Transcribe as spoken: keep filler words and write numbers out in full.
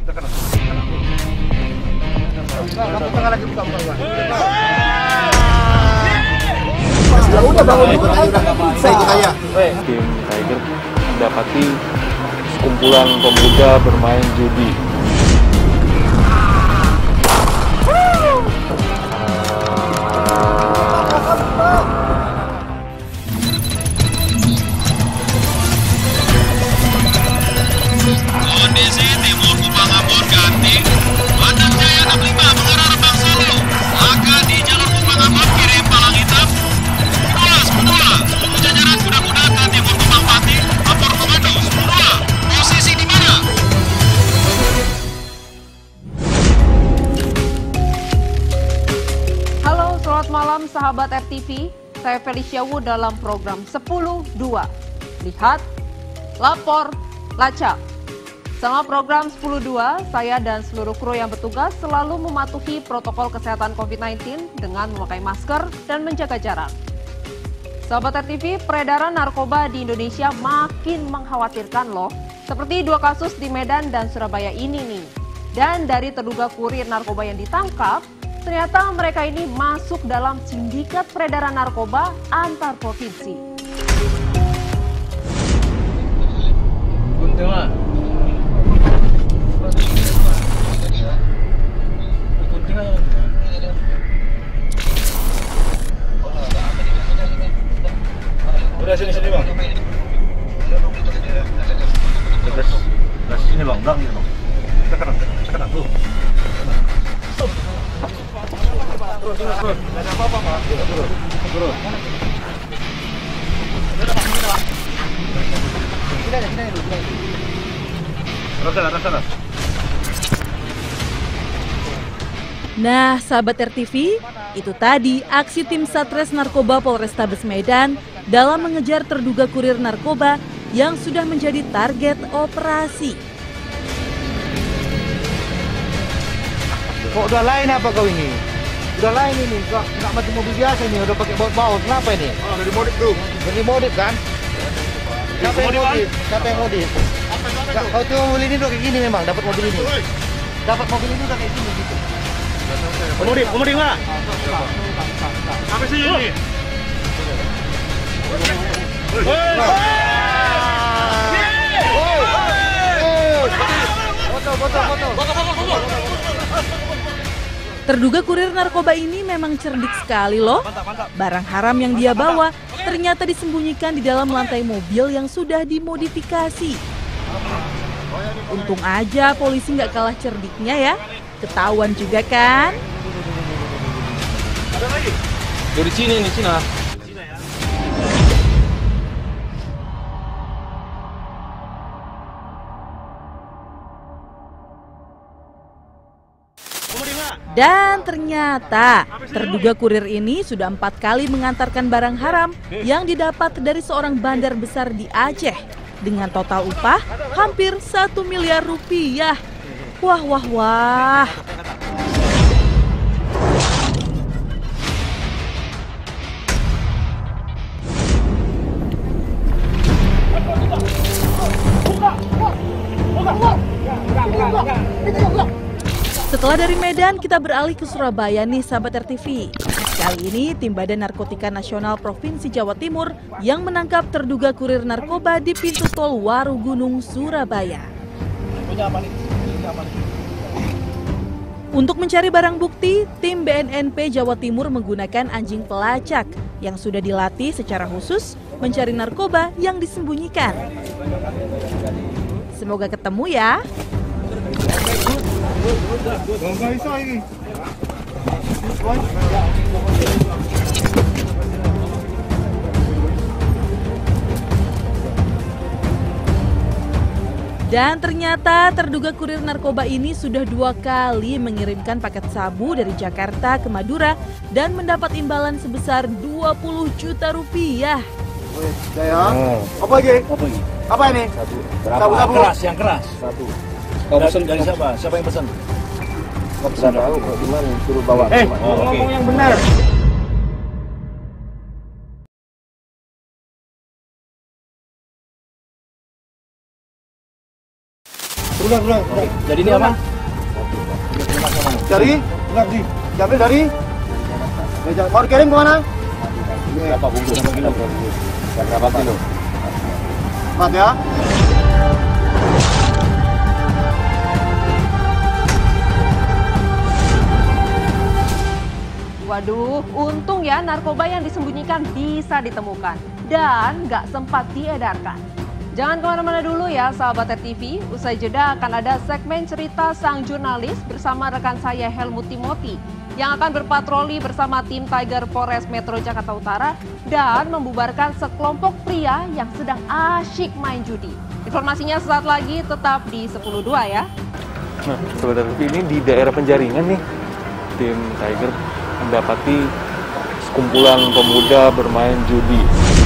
lagi buka buka. Saya ikut aja. Tim Tiger mendapati sekumpulan pemuda bermain judi. Kondisi Timur Kupang Ambon ganti. Bandar Jaya enam lima mengarah Rembang Solo. Akan di jalur Kupang Ambon kirim palang hitam. Sepuluh sepuluh. Seluruh jajaran kuda-kuda ke Timur Kupang Pati. Lapor komando sepuluh. Posisi di mana? Halo, selamat malam sahabat R T V. Saya Felicia Wu dalam program sepuluh dua. Lihat, lapor, lacak. Selama program sepuluh dua, saya dan seluruh kru yang bertugas selalu mematuhi protokol kesehatan covid sembilan belas dengan memakai masker dan menjaga jarak. Sahabat R T V, peredaran narkoba di Indonesia makin mengkhawatirkan loh. Seperti dua kasus di Medan dan Surabaya ini nih. Dan dari terduga kurir narkoba yang ditangkap, ternyata mereka ini masuk dalam sindikat peredaran narkoba antar provinsi. Udah sini sini bang. Terus terus sini bang, belakang ini bang. Sekarang, sekarang tuh. Terus terus terus. Ada apa apa pak? Terus terus. Sini aja sini dulu. Terus sana terus sana. Nah, sahabat R T V, itu tadi aksi tim Satres Narkoba Polrestabes Medan dalam mengejar terduga kurir narkoba yang sudah menjadi target operasi. Kok udah lain apa kau ini? Udah lain ini, nggak nggak macam mobil biasa ini, udah pakai baut-baut. Kenapa ini? Oh, udah dimodif tuh. Udah dimodif kan? Siapa yang modif? Siapa yang modif? Kau tuh mobil ini udah kayak gini memang, dapat mobil ini. Dapat mobil ini udah kayak gini gitu. Modif, modif nggak? Apa sih ini? Foto, foto, foto. Terduga kurir narkoba ini memang cerdik sekali loh. Barang haram yang dia bawa ternyata disembunyikan di dalam lantai mobil yang sudah dimodifikasi. Untung aja polisi nggak kalah cerdiknya ya. Ketahuan juga kan? Ada lagi? Dari sini, di sini. Dan ternyata terduga kurir ini sudah empat kali mengantarkan barang haram yang didapat dari seorang bandar besar di Aceh dengan total upah hampir satu miliar rupiah. Wah, wah, wah. Setelah dari Medan, kita beralih ke Surabaya nih sahabat R T V. Kali ini tim Badan Narkotika Nasional Provinsi Jawa Timur yang menangkap terduga kurir narkoba di pintu tol Warugunung, Surabaya. Untuk mencari barang bukti, tim B N N P Jawa Timur menggunakan anjing pelacak yang sudah dilatih secara khusus mencari narkoba yang disembunyikan. Semoga ketemu ya. Dan ternyata terduga kurir narkoba ini sudah dua kali mengirimkan paket sabu dari Jakarta ke Madura dan mendapat imbalan sebesar dua puluh juta rupiah. Oh. Apa lagi? Apa lagi? Apa ini? Satu. Berapa? Sabu, sabu. Keras, yang keras. Satu. Kau pesan dari siapa? Siapa yang pesan? Kau pesan tahu kok gimana suruh bawa. Eh, oh, ngomong okay. Yang benar. Pulang, pulang. Jadi ini apa? Dari? Pulang di. Diambil dari? Mau dikirim kemana? Berapa bungkus? Berapa kilo? Empat ya. Waduh, untung ya narkoba yang disembunyikan bisa ditemukan dan nggak sempat diedarkan. Jangan kemana-mana dulu ya sahabat R T V, usai jeda akan ada segmen cerita sang jurnalis bersama rekan saya Helmut Timothy yang akan berpatroli bersama tim Tiger Polres Metro Jakarta Utara dan membubarkan sekelompok pria yang sedang asyik main judi. Informasinya sesaat lagi, tetap di sepuluh dua ya. Nah, saudara T V, ini di daerah Penjaringan nih, tim Tiger mendapati sekumpulan pemuda bermain judi.